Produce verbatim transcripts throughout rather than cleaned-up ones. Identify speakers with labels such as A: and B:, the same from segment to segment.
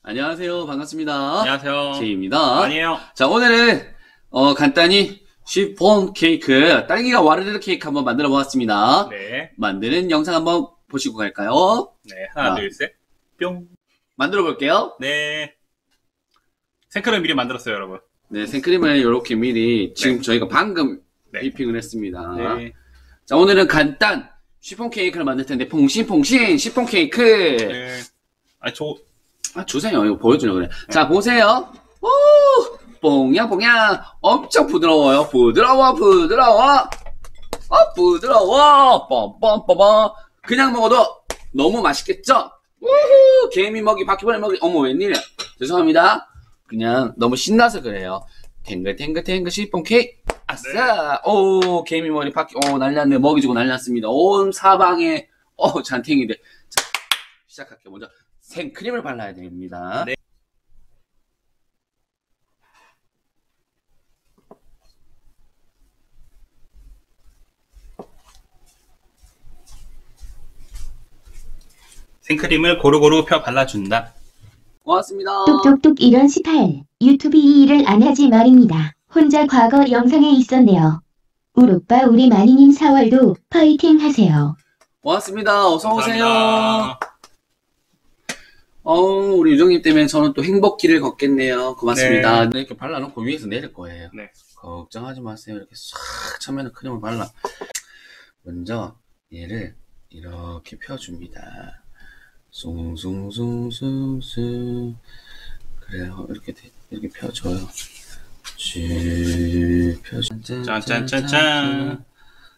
A: 안녕하세요. 반갑습니다.
B: 안녕하세요.
A: 제이입니다.
B: 아니에요.
A: 자, 오늘은 어, 간단히 쉬폰 케이크, 딸기가 와르르 케이크 한번 만들어 보았습니다.
B: 네.
A: 만드는 영상 한번 보시고 갈까요?
B: 네. 하나,
A: 아.
B: 둘, 셋. 뿅.
A: 만들어 볼게요.
B: 네. 생크림 미리 만들었어요, 여러분.
A: 네, 생크림을 이렇게 미리 지금
B: 네.
A: 저희가 방금
B: 네.
A: 휘핑을 했습니다.
B: 네.
A: 자, 오늘은 간단 쉬폰 케이크를 만들 텐데 퐁신퐁신 쉬폰 케이크.
B: 네. 아, 저,
A: 아, 주세요. 이거 보여주려고 그래. 네. 자, 보세요. 오! 뽕냥뽕냥. 엄청 부드러워요. 부드러워, 부드러워. 어, 부드러워. 뻔뻔뻔뻔. 그냥 먹어도 너무 맛있겠죠? 우후! 개미 먹이, 바퀴벌레 먹이. 어머, 웬일이야. 죄송합니다. 그냥 너무 신나서 그래요. 탱글탱글탱글 쉬폰 케이크. 아싸. 네. 오, 개미 머리, 바퀴, 오, 날렸네. 먹이 주고 날렸습니다. 온 사방에, 어, 잔탱이들. 자, 시작할게요. 먼저. 생크림을 발라야 됩니다.
B: 네. 생크림을 고루고루 펴 발라준다.
A: 고맙습니다.
C: 똑똑똑 이런 스타일. 유튜브 이 일을 안 하지 말입니다. 혼자 과거 영상에 있었네요. 우로빠 우리 마니님 사월도 파이팅 하세요.
A: 고맙습니다. 어서오세요.
B: 감사합니다.
A: 어우, 우리 유정님 때문에 저는 또 행복길을 걷겠네요. 고맙습니다.
B: 네.
A: 이렇게 발라놓고 위에서 내릴 거예요.
B: 네.
A: 걱정하지 마세요. 이렇게 싹 처음에는 크림을 발라. 먼저 얘를 이렇게 펴줍니다. 숭숭숭숭숭. 그래요. 이렇게 이렇게 펴줘요. 쭉 펴줘.
B: 짠짠짠짠.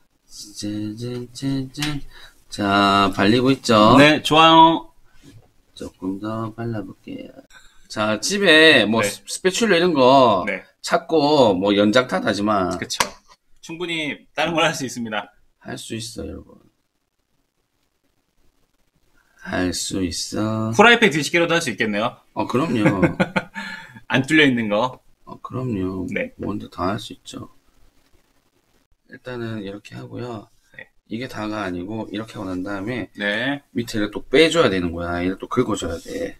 A: 짠짠짠짠. 자, 발리고 있죠?
B: 네, 좋아요.
A: 조금 더 발라볼게요. 자, 집에 뭐
B: 네.
A: 스패츌러 이런 거
B: 네.
A: 찾고 뭐 연장 탓하지만
B: 그쵸. 충분히 다른 걸 할 수 있습니다.
A: 할 수 있어, 여러분. 할 수 있어.
B: 프라이팬 뒤집기로도 할 수 있겠네요.
A: 어, 그럼요.
B: 안 뚫려 있는 거.
A: 어, 그럼요.
B: 네.
A: 뭔데 다 할 수 있죠. 일단은 이렇게 하고요.
B: 네.
A: 이게 다가 아니고 이렇게 하고 난 다음에
B: 네.
A: 밑에를 또 빼줘야 되는 거야. 얘를 또 긁어줘야 돼.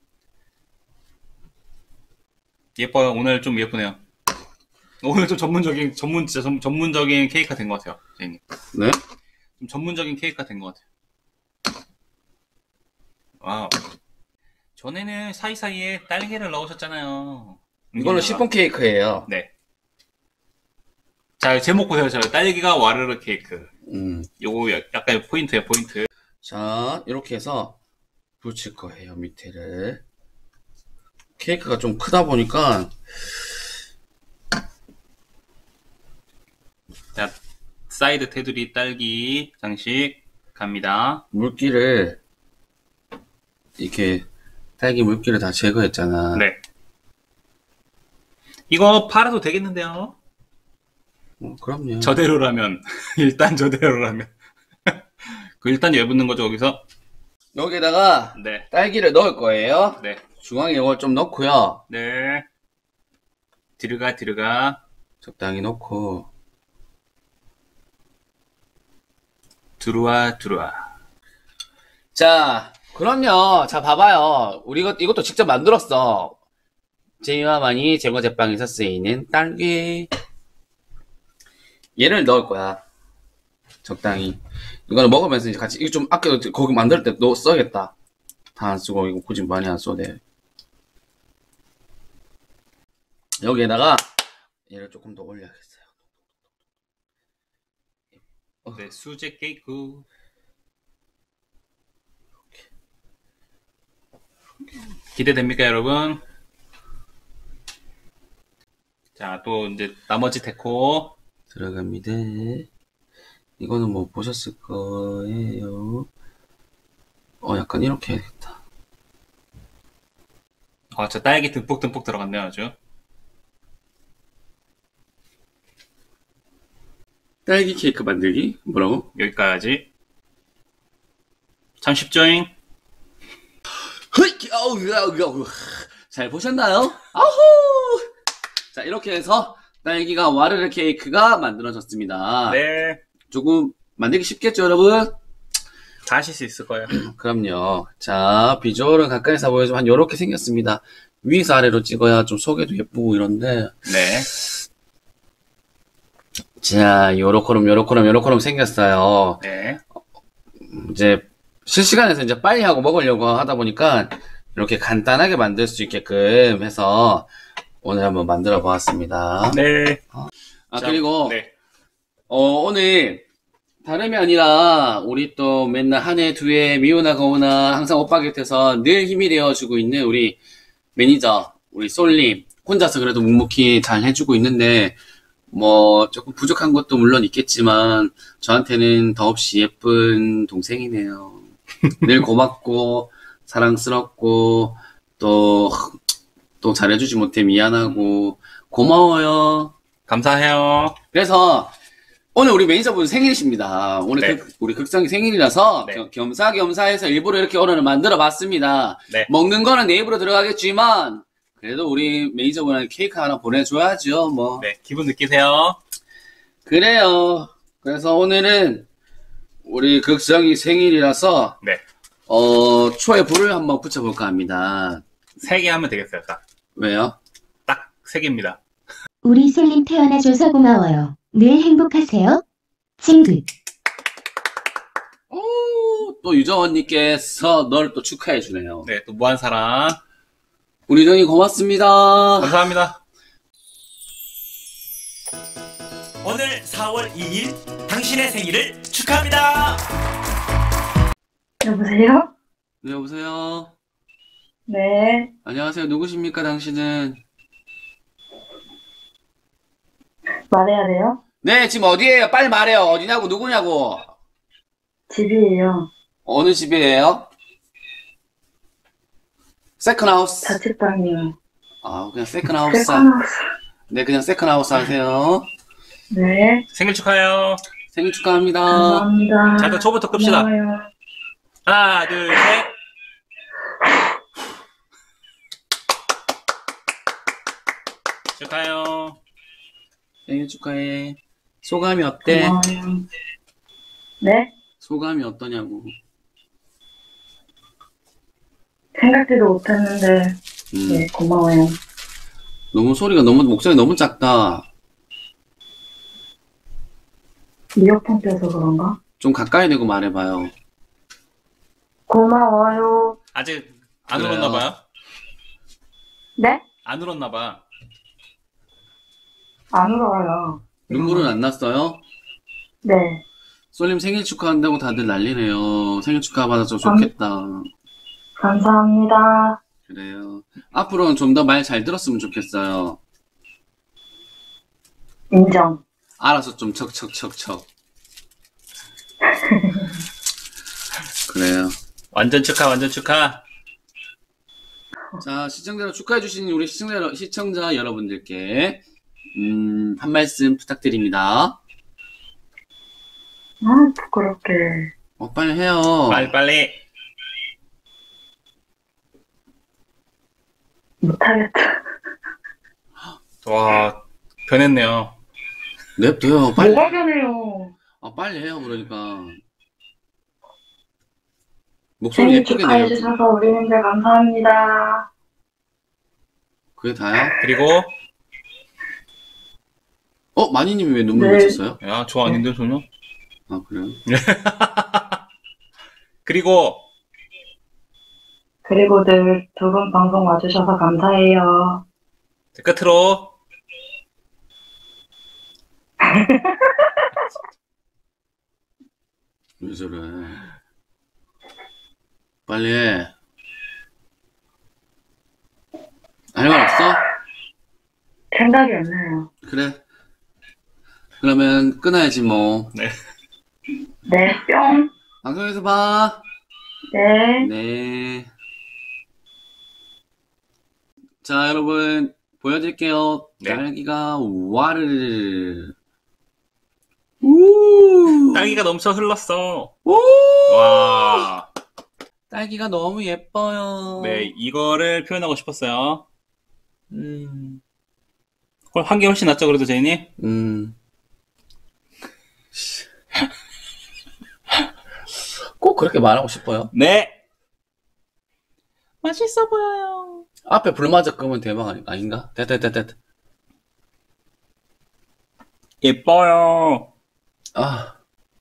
B: 예뻐요. 오늘 좀 예쁘네요. 오늘 좀 전문적인, 전문, 진짜 전, 전문적인 케이크가 된 것 같아요. 제이님.
A: 네?
B: 좀 전문적인 케이크가 된 것 같아요. 와우. 전에는 사이사이에 딸기를 넣으셨잖아요.
A: 이거는 시폰 케이크예요.
B: 네. 자, 제목 보세요. 저 딸기가 와르르 케이크.
A: 음.
B: 요거 약간 포인트예요, 포인트.
A: 자, 이렇게 해서 붙일 거예요, 밑에를. 케이크가 좀 크다 보니까
B: 자, 사이드 테두리 딸기 장식 갑니다.
A: 물기를 이렇게 딸기 물기를 다 제거했잖아.
B: 네. 이거 팔아도 되겠는데요?
A: 어, 그럼요.
B: 저대로라면. 일단 저대로라면. 그 일단 열붙는 거죠, 거기서?
A: 여기다가
B: 네.
A: 딸기를 넣을 거예요.
B: 네.
A: 중앙에 이걸 좀 넣고요.
B: 네. 들어가, 들어가.
A: 적당히 넣고.
B: 들어와, 들어와.
A: 자, 그럼요. 자, 봐봐요. 우리 이것, 이것도 직접 만들었어. 제이와 마니 제과 제빵에서 쓰이는 딸기. 얘를 넣을 거야. 적당히. 이거는 먹으면서 이제 같이, 이거 좀 아껴, 거기 만들 때 넣어 써야겠다. 다 안 쓰고, 이거 굳이 많이 안 써도 돼. 여기에다가, 얘를 조금 더 올려야겠어요.
B: 네, 수제 케이크. 기대됩니까, 여러분? 자, 또 이제 나머지 데코.
A: 들어갑니다. 이거는 뭐 보셨을 거예요. 어, 약간 이렇게 해야겠다.
B: 아, 저 딸기 듬뿍듬뿍 들어갔네요, 아주.
A: 딸기 케이크 만들기? 뭐라고?
B: 여기까지. 참 쉽죠잉?
A: 흐이! 어우, 어우, 어우. 잘 보셨나요? 아후! 자, 이렇게 해서 딸기가 와르르 케이크가 만들어졌습니다.
B: 네.
A: 조금 만들기 쉽겠죠, 여러분?
B: 다 하실 수 있을 거예요.
A: 그럼요. 자, 비주얼은 가까이서 보여주면 한 요렇게 생겼습니다. 위에서 아래로 찍어야 좀 소개도 예쁘고 이런데.
B: 네.
A: 자, 요렇게럼, 요렇게럼, 요렇게럼 생겼어요.
B: 네.
A: 이제 실시간에서 이제 빨리 하고 먹으려고 하다 보니까 이렇게 간단하게 만들 수 있게끔 해서 오늘 한번 만들어 보았습니다.
B: 네.
A: 아,
B: 자,
A: 그리고,
B: 네.
A: 어, 오늘 다름이 아니라 우리 또 맨날 한 해, 두 해 미우나 거우나 항상 오빠 곁에서 늘 힘이 되어주고 있는 우리 매니저, 우리 솔님. 혼자서 그래도 묵묵히 잘 해주고 있는데, 뭐, 조금 부족한 것도 물론 있겠지만, 저한테는 더없이 예쁜 동생이네요. 늘 고맙고, 사랑스럽고, 또, 또 잘해주지 못해 미안하고, 고마워요.
B: 감사해요.
A: 그래서, 오늘 우리 매니저분 생일이십니다. 오늘
B: 네.
A: 극- 우리 극성이 생일이라서,
B: 네.
A: 겸- 겸사겸사해서 일부러 이렇게 오늘은 만들어 봤습니다.
B: 네.
A: 먹는 거는 내 입으로 들어가겠지만, 그래도 우리 매니저분한테 케이크 하나 보내줘야죠, 뭐.
B: 네. 기분 느끼세요.
A: 그래요. 그래서 오늘은 우리 극성이 생일이라서
B: 네.
A: 어 초에 불을 한번 붙여볼까 합니다.
B: 세 개 하면 되겠어요. 딱.
A: 왜요?
B: 딱 세 개입니다.
C: 우리 솔님 태어나줘서 고마워요. 늘 행복하세요. 찡긋.
A: 오, 또 유정 언니께서 널 또 축하해 주네요.
B: 네. 또 무한사랑.
A: 우리 정이 고맙습니다.
B: 감사합니다.
D: 오늘 사월 이일 당신의 생일을 축하합니다.
E: 여보세요?
A: 네, 여보세요.
E: 네,
A: 안녕하세요. 누구십니까, 당신은?
E: 말해야 돼요?
A: 네, 지금 어디에요? 빨리 말해요. 어디냐고, 누구냐고.
E: 집이에요.
A: 어느 집이에요? 세컨하우스.
E: 자취방이요.
A: 아, 그냥 세컨하우스.
E: 세컨하우스.
A: 네, 그냥 세컨하우스 하세요.
E: 네,
B: 생일 축하해요.
A: 생일 축하합니다.
E: 감사합니다.
B: 자, 일단 초부터 끕시다.
E: 고마워요.
B: 하나, 둘, 셋. 축하해요.
A: 생일 축하해. 소감이 어때?
E: 고마워요. 네?
A: 소감이 어떠냐고.
E: 생각지도 못했는데,
A: 음,
E: 네, 고마워요.
A: 너무 소리가 너무, 목소리 너무 작다.
E: 이어폰 껴서 그런가?
A: 좀 가까이 대고 말해봐요.
E: 고마워요.
B: 아직 안
A: 그래요.
B: 울었나봐요?
E: 네?
B: 안 울었나봐.
E: 안 울어요.
A: 눈물은 안 났어요?
E: 네,
A: 솔님 생일 축하한다고 다들 난리네요. 생일 축하 받아서 좋겠다.
E: 감사합니다.
A: 그래요. 앞으로는 좀 더 말 잘 들었으면 좋겠어요.
E: 인정.
A: 알아서 좀 척척척척. 그래요.
B: 완전 축하, 완전 축하.
A: 자, 시청자 축하해주신 우리 시청자, 시청자 여러분들께, 음, 한 말씀 부탁드립니다.
E: 아, 부끄럽게.
A: 어, 빨리 해요.
B: 빨리, 빨리.
E: 못하겠다.
B: 와, 변했네요.
A: 냅둬요. 빨리.
E: 뭐가 변해요?
A: 아, 빨리 해요, 그러니까. 목소리
E: 생일
A: 예쁘게 내요.
E: 축하해주셔서 우리님들 감사합니다.
A: 그게 다야?
B: 그리고,
A: 어, 마니님이 왜 눈물
E: 네.
A: 맺혔어요?
B: 야, 저 아닌데, 전혀?
A: 아, 그래요?
B: 그리고,
E: 그리고 늘 두 분 방송 와주셔서 감사해요.
B: 끝으로,
A: 왜 저래? 빨리 해. 할 말 없어?
E: 생각이 안 나요.
A: 그래. 그러면 끊어야지 뭐.
B: 네.
E: 네, 뿅.
A: 방송에서 봐.
E: 네.
A: 네. 자, 여러분 보여드릴게요.
B: 네.
A: 딸기가 와르르. 우.
B: 딸기가 넘쳐 흘렀어.
A: 우.
B: 와.
A: 딸기가 너무 예뻐요.
B: 네, 이거를 표현하고 싶었어요.
A: 음.
B: 한 개 훨씬 낫죠, 그래도 제이님?
A: 음. 꼭 그렇게 말하고 싶어요?
B: 네. 맛있어 보여요.
A: 앞에 불마저 끄면 대박 아니- 아닌가? 됐다, 됐다, 됐다.
B: 예뻐요.
A: 아,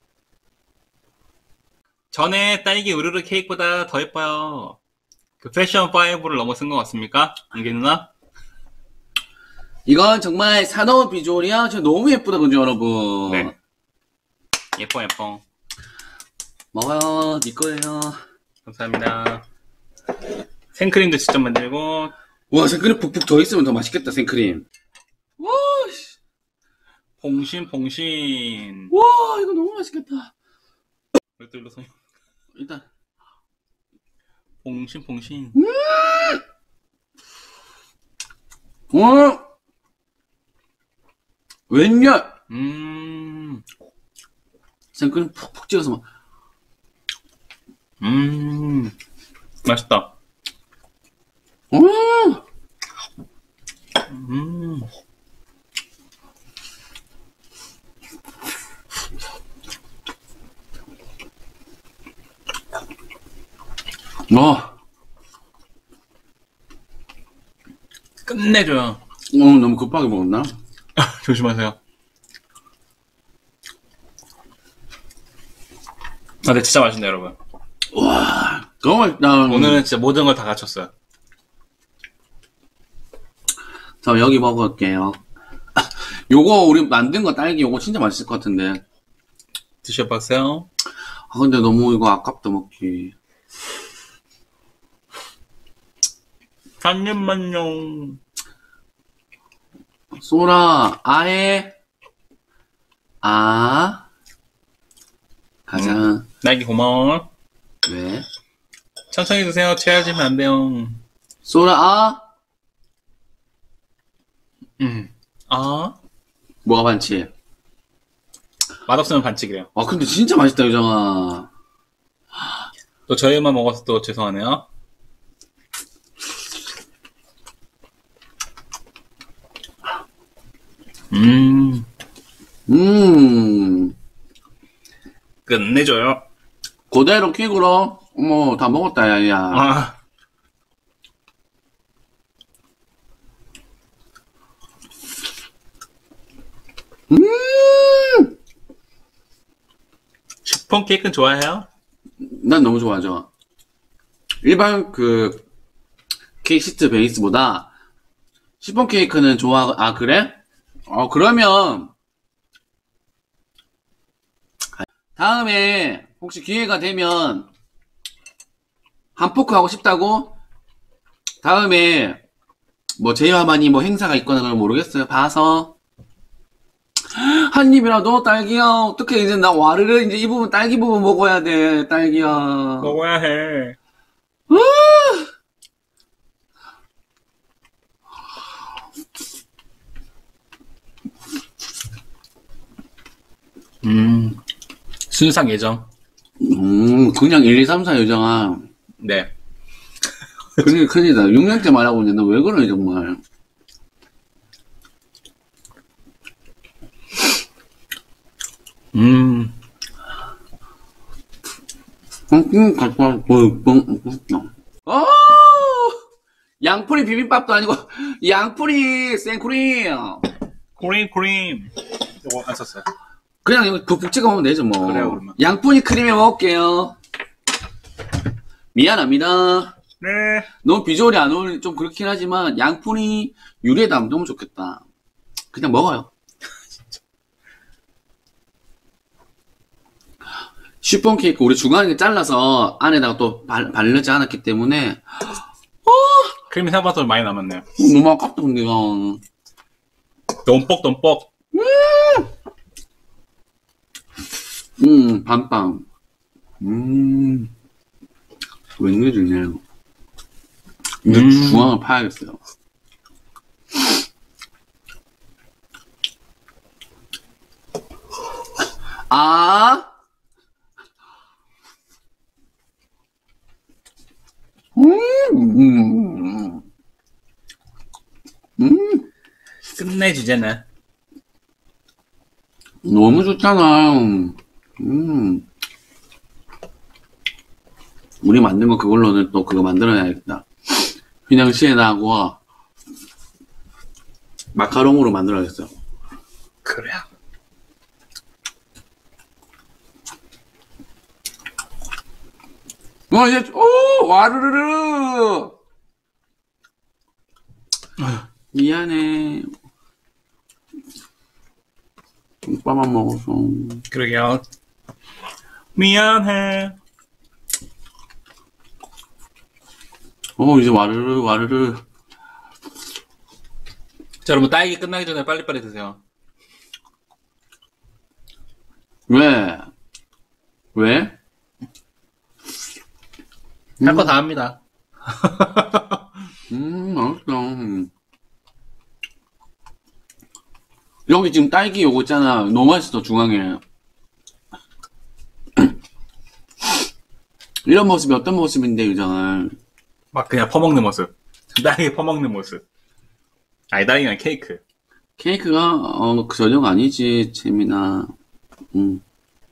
B: 전에 딸기 우르르 케이크보다 더 예뻐요. 그 패션 파이브를 넘어선 것 같습니까? 안개 누나?
A: 이건 정말 사나운 비주얼이야. 저 너무 예쁘다, 그죠, 여러분?
B: 네. 예뻐, 예뻐.
A: 먹어요. 니 거예요.
B: 감사합니다. 생크림도 직접 만들고,
A: 와, 생크림 푹푹 더 있으면 더 맛있겠다, 생크림. 와, 씨.
B: 봉신, 봉신.
A: 와, 이거 너무 맛있겠다.
B: 왜 뚫려 손
A: 일단.
B: 봉신, 봉신.
A: 어? 웬열?
B: 음,
A: 생크림 푹푹 찍어서 막.
B: 음, 맛있다.
A: 음!
B: 음,
A: 와,
B: 끝내줘요.
A: 오늘 너무 급하게 먹었나?
B: 조심하세요. 아, 근데 진짜 맛있네, 여러분.
A: 와, 너무 맛있다.
B: 오늘은 진짜 모든 걸 다 갖췄어요.
A: 저 여기 먹을게요. 요거 우리 만든 거 딸기 요거 진짜 맛있을 것 같은데.
B: 드셔보세요.
A: 아 근데 너무 이거 아깝다 먹기.
B: 한 입만요.
A: 소라 아해 아 가자.
B: 음. 딸기 고마워.
A: 왜?
B: 천천히 드세요. 체하지면 안 돼요.
A: 소라 아
B: 음. 아,
A: 뭐가 반칙?
B: 맛없으면 반칙이래요.
A: 아 근데 진짜 맛있다 유정아.
B: 또 저희만 먹어서 또 죄송하네요. 음,
A: 음
B: 끝내줘요.
A: 그대로 킥으로 어머 다 먹었다 야야.
B: 아,
A: 음
B: 시폰 케이크는 좋아해요?
A: 난 너무 좋아하죠. 일반 그 케이크 시트 베이스보다 시폰 케이크는 좋아. 아 그래? 어 그러면 다음에 혹시 기회가 되면 한 포크 하고 싶다고? 다음에 뭐 제이와만이 뭐 행사가 있거나 그러면 모르겠어요. 봐서 한 입이라도 딸기야. 어떻게 이제 나 와르르 이제 이 부분 딸기 부분 먹어야 돼. 딸기야.
B: 먹어야 해. 음, 순상 예정.
A: 음 그냥 일, 이, 삼, 사 요정아.
B: 네.
A: 큰일 큰일이다. 육 년째 말하고 있는데 너 왜 그러니 정말.
B: 음,
A: 음, 갖고 와. 뻥, 뻥, 뻥. 어! 양풀이 비빔밥도 아니고 양풀이 생크림.
B: 크림, 크림. 이거 안 썼어요.
A: 그냥 이거 푹푹 찍어 먹으면 되죠 뭐.
B: 그래요, 그러면.
A: 양푼이 크림에 먹을게요. 미안합니다.
B: 네.
A: 너무 비주얼이 안 어울리 좀 그렇긴 하지만 양푼이 유리에다 하면 너무 좋겠다. 그냥 먹어요. 쉬폰 케이크 우리 중간에 잘라서 안에다가 또 발, 바르지 않았기 때문에
B: 크림이 생각보다 많이 남았네요.
A: 너무 아깝다 근데 이거.
B: 덤뻑, 덤뻑.
A: 음 밤빵. 음 웬일이네. 이제
B: 음.
A: 중앙을 파야겠어요. 아 음, 음, 음,
B: 끝내주잖아.
A: 너무 좋잖아. 음, 우리 만든 거 그걸로는 또 그거 만들어야겠다. 휘낭시에다하고 마카롱으로 만들어야겠어요.
B: 그래야.
A: 어, 이제, 오! 와르르르! 미안해. 김밥만 먹어서.
B: 그러게요. 미안해.
A: 어, 이제 와르르, 와르르.
B: 자, 여러분, 딸기 끝나기 전에 빨리빨리 드세요.
A: 왜? 왜?
B: 할 거 다 합니다.
A: 음, 맛있다. 여기 지금 딸기 요거 있잖아. 너무 맛있어, 중앙에. 이런 모습이 어떤 모습인데, 유정아?
B: 막 그냥 퍼먹는 모습. 딸기 퍼먹는 모습. 아니, 딸기가 케이크.
A: 케이크가, 어, 그 전용 아니지, 재민아. 음.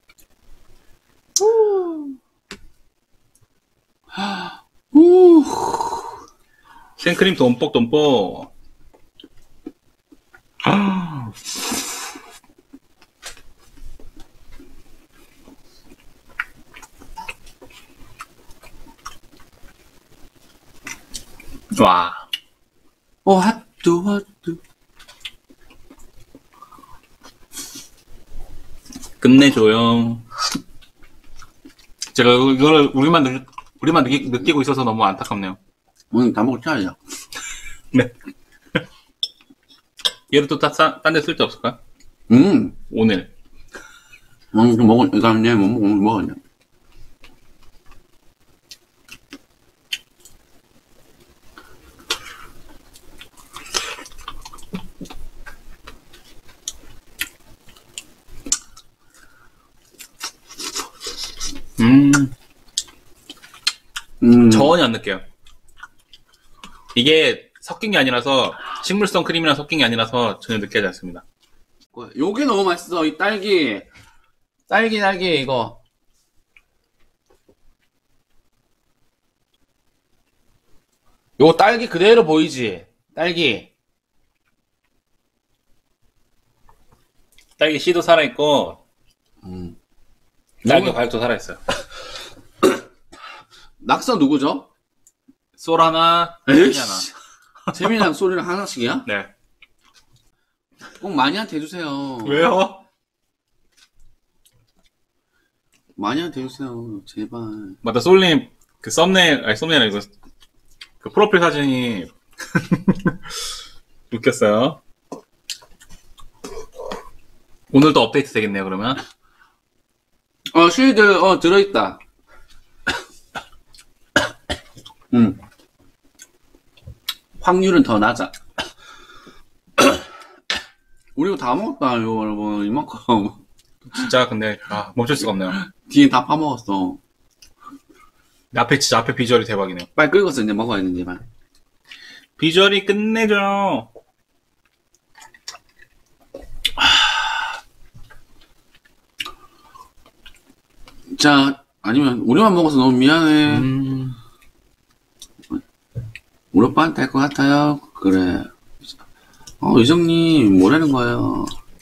A: 우.
B: 생크림 돈뻑 돈뻑. 와.
A: 어, 핫도, 핫도.
B: 끝내줘요. 제가 이거를 우리만 느, 우리만 느끼, 느끼고 있어서 너무 안타깝네요.
A: 오늘 다 먹을 차야.
B: 네. 얘를 또 딴 데 쓸 데 없을까?
A: 음.
B: 오늘.
A: 음, 좀 먹을, 이거 이제 뭐 먹, 먹었냐.
B: 음.
A: 음.
B: 전혀 안 느껴요. 이게 섞인 게 아니라서, 식물성 크림이랑 섞인 게 아니라서 전혀 느끼지 않습니다.
A: 요게 너무 맛있어, 이 딸기. 딸기, 딸기, 이거. 요거 딸기 그대로 보이지? 딸기.
B: 딸기 씨도 살아있고,
A: 음.
B: 딸기
A: 요거-
B: 과육도 살아있어요.
A: 낙서 누구죠?
B: 솔 하나,
A: 에이,
B: 이 하나.
A: 재민이랑 소리랑 하나씩이야?
B: 네.
A: 꼭 마니한테 해주세요.
B: 왜요?
A: 마니한테 해주세요. 제발.
B: 맞다, 솔님, 그 썸네일, 아니, 썸네일 아니고, 그 프로필 사진이, 웃겼어요. 오늘도 업데이트 되겠네요, 그러면.
A: 어, 쉴드, 어, 들어있다. 음. 확률은 더 낮아. 우리 이거 다 먹었다, 이거, 여러분. 이만큼.
B: 진짜, 근데, 아, 멈출 수가 없네요.
A: 뒤에 다 파먹었어.
B: 앞에, 진짜 앞에 비주얼이 대박이네요.
A: 빨리 끓여서 이제 먹어야 되는데, 말.
B: 비주얼이 끝내줘요.
A: 자, 아니면, 우리만 먹어서 너무 미안해.
B: 음.
A: 우리 오빠한테 할 것 같아요. 그래. 어, 유정님, 뭐라는 거예요?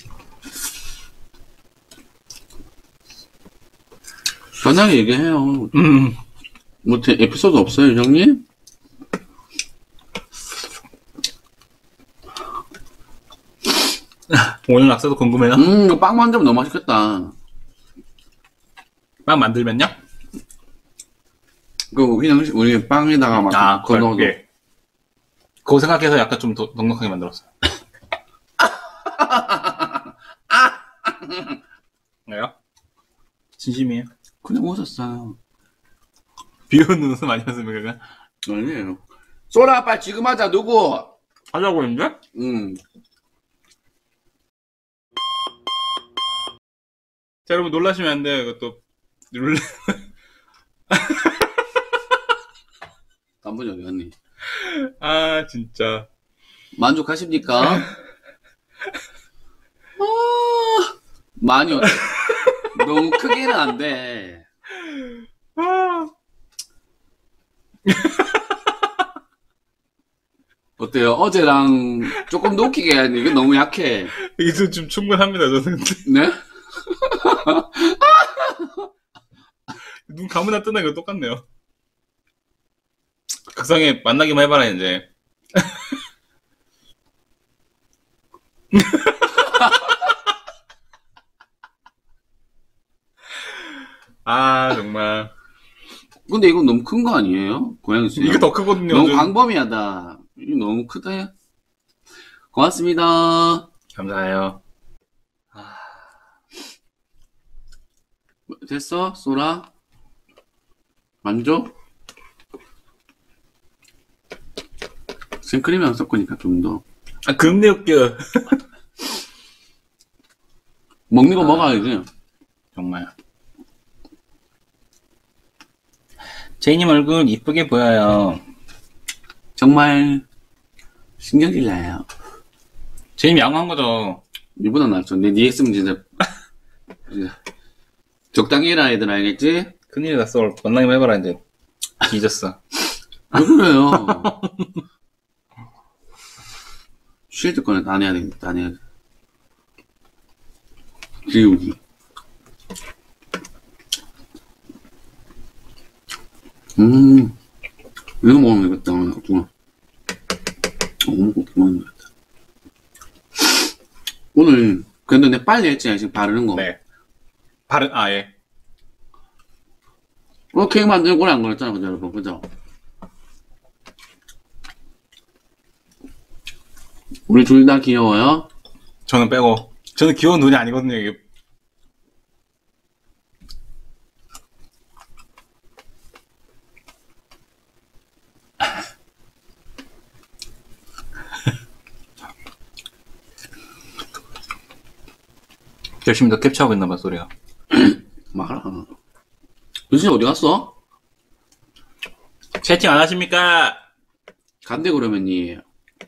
A: 편하게 얘기해요.
B: 음.
A: 뭐, 대- 에피소드 없어요, 유정님?
B: 오늘 낙서도 궁금해요?
A: 음, 이거 빵 만들면 너무 맛있겠다.
B: 빵 만들면요?
A: 그, 그냥, 우리 빵에다가 막,
B: 아,
A: 건너도.
B: 예. 그거 생각해서 약간 좀 더 넉넉하게 만들었어요. 왜요? 진심이에요.
A: 그냥 웃었어요.
B: 비오는 웃음 아니었습니까?
A: 아니에요. 쏘라, 빨리 지금 하자, 누구?
B: 하자고 했는데?
A: 음.
B: 자, 여러분 놀라시면 안 돼요. 이것도 놀래.
A: 한번 여기 언니.
B: 아, 진짜.
A: 만족하십니까? 아, 많이, 어- 너무 크게는 안 돼.
B: 아,
A: 어때요? 어제랑 조금 높이게 해야 돼. 이거 너무 약해.
B: 이거 좀 충분합니다, 저는.
A: 네?
B: 눈 감으나 뜨나 이거 똑같네요. 극성에 만나기만 해봐라, 이제. 아, 정말.
A: 근데 이건 너무 큰 거 아니에요? 고양이 수.
B: 이거 더 크거든요.
A: 너무
B: 좀.
A: 광범위하다. 이거 너무 크다. 고맙습니다.
B: 감사해요.
A: 됐어? 쏘라? 만족? 생크림이랑 섞으니까 좀 더.
B: 아, 금내 웃겨.
A: 먹는 거
B: 아.
A: 먹어야지.
B: 정말. 제이님 얼굴 이쁘게 보여요.
A: 정말 신경질 나요.
B: 제이님 양호한 거죠.
A: 이보다 낫죠. 내 니 했으면 진짜, 진짜 적당히 해라 애들 알겠지?
B: 큰일 났어. 만나기만 해봐라, 이제. 뒤졌어.
A: 왜 그래요? 쉴드 거는 다 내야 되겠다. 다 내야 돼. 지우기. 음, 이거 먹으면 되겠다. 오늘 너무 먹으면 되겠다. 오늘, 근데 내 빨리 했지, 지금 바르는 거.
B: 네. 바른, 아, 예.
A: 어, 케이크 만드는 거래 안 그랬잖아, 그죠, 여러분. 그죠? 우리 둘 다 귀여워요?
B: 저는 빼고. 저는 귀여운 눈이 아니거든요, 이게. 열심히 더 캡처하고 있나봐, 소리가.
A: 말아. 유진이 어디 갔어?
B: 채팅 안 하십니까?
A: 간대 그러면 니.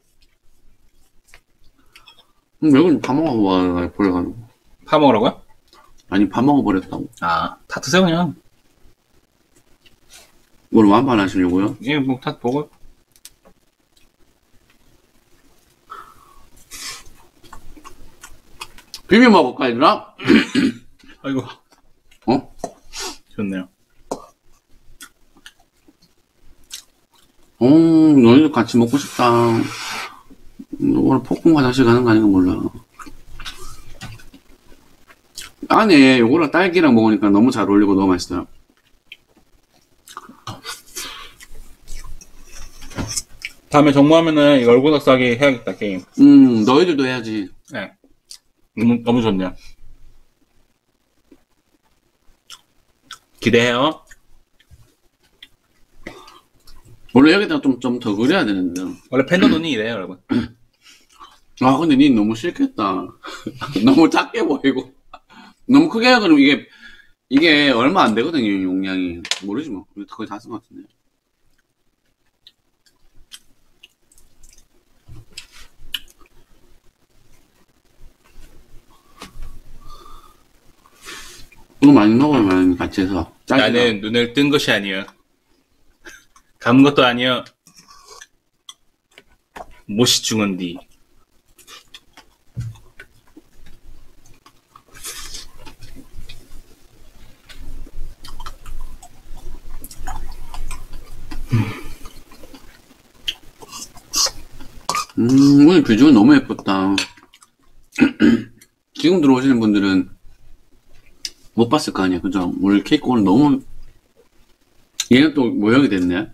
A: 음, 여기 밥 먹어봐, 버려가지고.
B: 파 먹으라고요?
A: 아니, 밥 먹어버렸다고.
B: 아, 다 드세요, 그냥.
A: 뭘 완판 하시려고요?
B: 예, 뭐, 다 먹어요.
A: 비벼 먹을까, 얘들아?
B: 아이고.
A: 어?
B: 좋네요.
A: 어, 너희들 같이 먹고 싶다. 오늘 폭풍 화장실 가는 거 아닌가 몰라. 안에 요거랑 딸기랑 먹으니까 너무 잘 어울리고 너무 맛있어요.
B: 다음에 정모하면은 이거 얼굴 닭싸기 해야겠다, 게임.
A: 음, 너희들도 해야지.
B: 네. 너무, 너무 좋네요. 기대해요.
A: 원래 여기다 좀, 좀 더 그려야 되는데.
B: 원래 팬더 눈이 이래요, 여러분.
A: 아, 근데 니 너무 싫겠다. 너무 작게 보이고. 너무 크게 하면 이게, 이게 얼마 안 되거든요, 용량이. 모르지 뭐. 거의 다 쓴 것 같은데. 이거 많이 먹으면 같이 해서. 짧게
B: 나는 눈을 뜬 것이 아니여. 감은 것도 아니여. 못이 중언디.
A: 음, 오늘 비주얼 너무 예뻤다. 지금 들어오시는 분들은 못 봤을 거 아니야, 그죠? 오늘 케이크 오늘 너무, 얘는 또 모형이 됐네.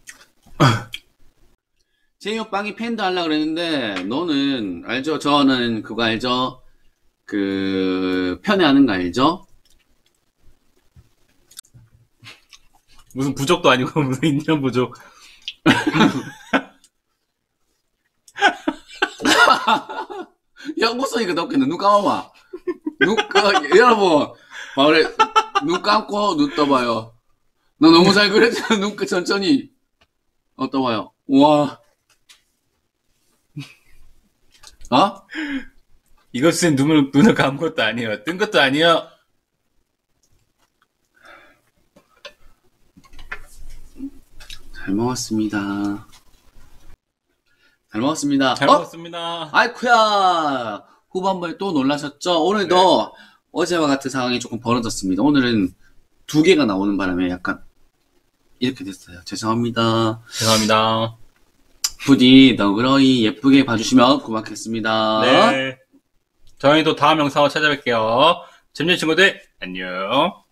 A: 제이오 빵이 팬더 하려고 그랬는데, 너는, 알죠? 저는 그거 알죠? 그, 편애하는 거 알죠?
B: 무슨 부족도 아니고 무슨 인디언 부족.
A: 야, 웃으니까 덥겠네. 눈 감아봐. 눈, 그, 여러분, 말해, 눈 감고 눈 떠봐요. 너 너무 잘 그렸잖아. 눈, 그, 천천히. 어, 떠봐요. 우와. 어?
B: 이것은 눈을, 눈을 감은 것도 아니여. 뜬 것도 아니여.
A: 잘 먹었습니다. 잘 먹었습니다.
B: 잘
A: 어?
B: 먹었습니다.
A: 아이쿠야! 후반부에 또 놀라셨죠? 오늘도
B: 네.
A: 어제와 같은 상황이 조금 벌어졌습니다. 오늘은 두 개가 나오는 바람에 약간 이렇게 됐어요. 죄송합니다.
B: 죄송합니다.
A: 부디 너그러이 예쁘게 봐주시면 고맙겠습니다.
B: 네. 저희도 다음 영상으로 찾아뵐게요. 재밌는 친구들, 안녕.